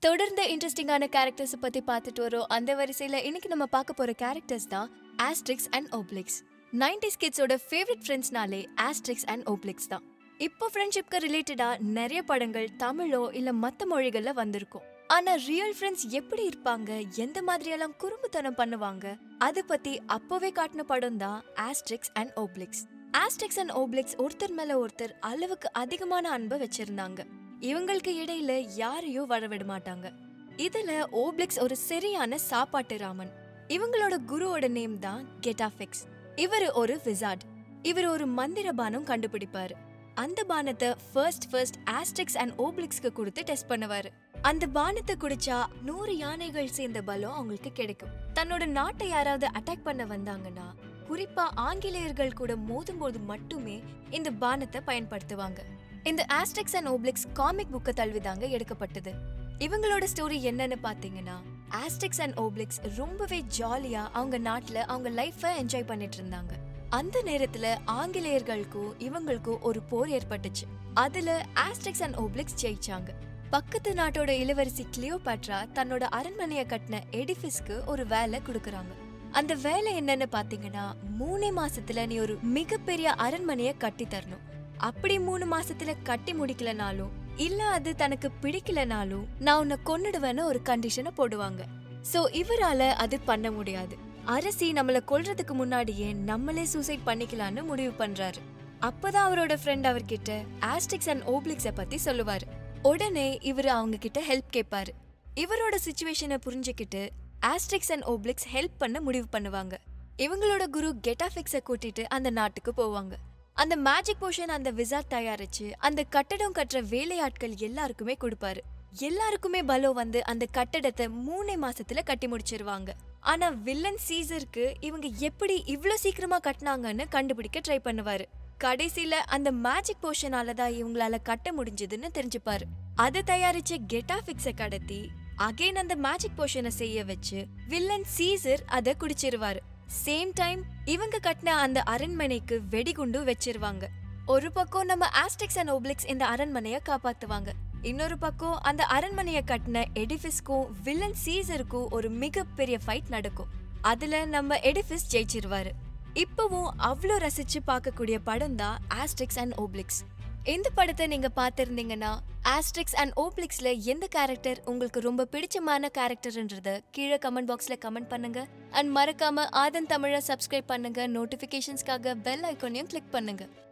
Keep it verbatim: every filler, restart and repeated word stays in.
தொடர்ந்து இன்ட்ரெஸ்டிங்கான கேரக்டர்ஸ் பத்தி பார்த்துட்டு வரோம். அந்த வரிசையில இன்னைக்கு நம்ம பார்க்க போற கேரக்டர்ஸ் தான் ஆஸ்ட்ரிக்ஸ் அண்ட் ஓப்லிக்ஸ். நைன்டிஸ் கிட்ஸோட ஃபேவரட் ஃப்ரெண்ட்ஸ்னாலே ஆஸ்ட்ரிக்ஸ் அண்ட் ஓப்லிக்ஸ் தான். இப்போ ஃப்ரெண்ட்ஷிப்க்கு ரிலேட்டடா நிறைய படங்கள் தமிழோ இல்ல மத்த மொழிகள்ல வந்திருக்கும். ஆனா ரியல் ஃப்ரெண்ட்ஸ் எப்படி இருப்பாங்க, எந்த மாதிரியெல்லாம் குறும்புத்தனம் பண்ணுவாங்க, அது பத்தி அப்பவே காட்டின படம் தான் Asterix and Obelix. Asterix and Obelix ஒருத்தர் மேல ஒருத்தர் அளவுக்கு அதிகமான அன்பை வச்சிருந்தாங்க. இவங்களுக்கு இடையில யாரையும் வரவிட மாட்டாங்க. இதுல ஓப்லிக்ஸ் ஒரு சரியான சாப்பாட்டு ராமன். இவங்களோட குருவோட நேம் தான் கெட்டாஃபிக்ஸ். இவர் ஒரு விசார்ட். இவர் ஒரு மந்திர பானம் கண்டுபிடிப்பாரு. அந்த பானத்தை ஃபர்ஸ்ட் ஃபர்ஸ்ட் ஆஸ்ட்ரிக்ஸ் அண்ட் ஓப்லிக்ஸ்க்கு கொடுத்து டெஸ்ட் பண்ணுவாரு. அந்த பானத்தை குடிச்சா நூறு யானைகள் சேர்ந்த பலம் அவங்களுக்கு கிடைக்கும். தன்னோட நாட்டை யாராவது அட்டாக் பண்ண வந்தாங்கன்னா, குறிப்பா ஆங்கிலேயர்கள் கூட மோதும் போது மட்டுமே இந்த பானத்தை பயன்படுத்துவாங்க. இந்த ஆஸ்ட்ரிக்ஸ் அண்ட் ஓப்லிக்ஸ் காமிக் புக்க தழுவிதாங்க எடுக்கப்பட்டது. இவங்களோட ஸ்டோரி என்னன்னு பாத்தீங்கன்னா, ஆஸ்ட்ரிக்ஸ் அண்ட் ஓப்லிக்ஸ் ரொம்பவே ஜாலியா அவங்க நாட்டுல அவங்க லைஃபை என்ஜாய் பண்ணிட்டு இருந்தாங்க. அந்த நேரத்துல ஆங்கிலேயர்களுக்கும் இவங்களுக்கும் ஒரு போர் ஏற்பட்டுச்சு. அதுல ஆஸ்ட்ரிக்ஸ் அண்ட் ஓப்லிக்ஸ் ஜெயிச்சாங்க. பக்கத்து நாட்டோட இளவரசி கிளியோபாட்ரா தன்னோட அரண்மனைய கட்டின எடிஃபிஸ்க்கு ஒரு வேலை கொடுக்கறாங்க. அந்த வேலை என்னன்னு பாத்தீங்கன்னா, மூணே மாசத்துல நீ ஒரு மிகப்பெரிய அரண்மனைய கட்டி தரணும். அப்படி மூணு மாசத்துல கட்டி முடிக்கலனாலும் இல்ல அது தனக்கு பிடிக்கலனாலும் நான் உன்னை கொன்னுடுவேன்னு ஒரு கண்டிஷனை போடுவாங்க. சோ இவரால அது பண்ண முடியாது. அரசி நம்மள கொல்றதுக்கு முன்னாடியே நம்மளே சூசைட் பண்ணிக்கலான்னு முடிவு பண்றாரு. அப்பதான் அவரோட ஃப்ரெண்ட் அவர்கிட்ட ஆஸ்ட்ரிக்ஸ் அண்ட் ஓப்லிக்ஸ பத்தி சொல்லுவாரு. உடனே இவரு அவங்க கிட்ட ஹெல்ப் கேட்பாரு. இவரோட சிச்சுவேஷனை புரிஞ்சுக்கிட்டு ஆஸ்ட்ரிக்ஸ் அண்ட் ஓப்லிக்ஸ் ஹெல்ப் பண்ண முடிவு பண்ணுவாங்க. இவங்களோட குரு கெட்டாஃபிக்ஸ கூட்டிட்டு அந்த நாட்டுக்கு போவாங்க. அந்த மேஜிக் போஷன் அந்த விசார்ட் தயாரிச்சு அந்த கட்டடம் கட்டுற வேலையாட்கள் எல்லாருக்குமே கொடுப்பாரு. எல்லாருக்குமே பலம் வந்து அந்த கட்டடத்தை மூணே மாசத்துல கட்டி முடிச்சிருவாங்க. ஆனா வில்லன் சீசருக்கு இவங்க எப்படி இவ்ளோ சீக்கிரமா கட்டினாங்கன்னு கண்டுபிடிக்க ட்ரை பண்ணுவாரு. கடைசியில அந்த மேஜிக் போஷனாலதான் இவங்களால கட்ட முடிஞ்சதுன்னு தெரிஞ்சுப்பாரு. அதை தயாரிச்ச கெட்டாஃபிக்ஸ கடத்தி அகைன் அந்த மேஜிக் போஷனை செய்ய வச்சு வில்லன் சீசர் அதை குடிச்சிருவாரு. சேம் டைம் இவங்க கட்டின அந்த அரண்மனைக்கு வெடிகுண்டு வச்சிருவாங்க. ஒரு பக்கம் நம்ம ஆஸ்ட்ரிக்ஸ் அண்ட் ஓப்லிக்ஸ் இந்த அரண்மனைய காப்பாத்துவாங்க. இன்னொரு பக்கம் அந்த அரண்மனைய கட்டின எடிஃபிஸ்க்கும் வில்லன் சீசருக்கும் ஒரு மிகப்பெரிய ஃபைட் நடக்கும். அதுல நம்ம எடிஃபிஸ் ஜெயிச்சிருவாரு. இப்பவும் அவ்வளோ ரசிச்சு பார்க்கக்கூடிய படம் தான் ஆஸ்ட்ரிக்ஸ் அண்ட் ஓப்லிக்ஸ். இந்த படத்தை நீங்க பார்த்திருந்தீங்கன்னா ஆஸ்ட்ரிக்ஸ் அண்ட் ஓப்லிக்ஸ்ல எந்த கேரக்டர் உங்களுக்கு ரொம்ப பிடிச்சமான கேரக்டர்ன்றத கீழே கமெண்ட் பாக்ஸ்ல கமெண்ட் பண்ணுங்க. அண்ட் மறக்காம ஆதன் தமிழை சப்ஸ்கிரைப் பண்ணுங்க. நோட்டிபிகேஷன்ஸ்க்காக பெல் ஐகானையும் கிளிக் பண்ணுங்க.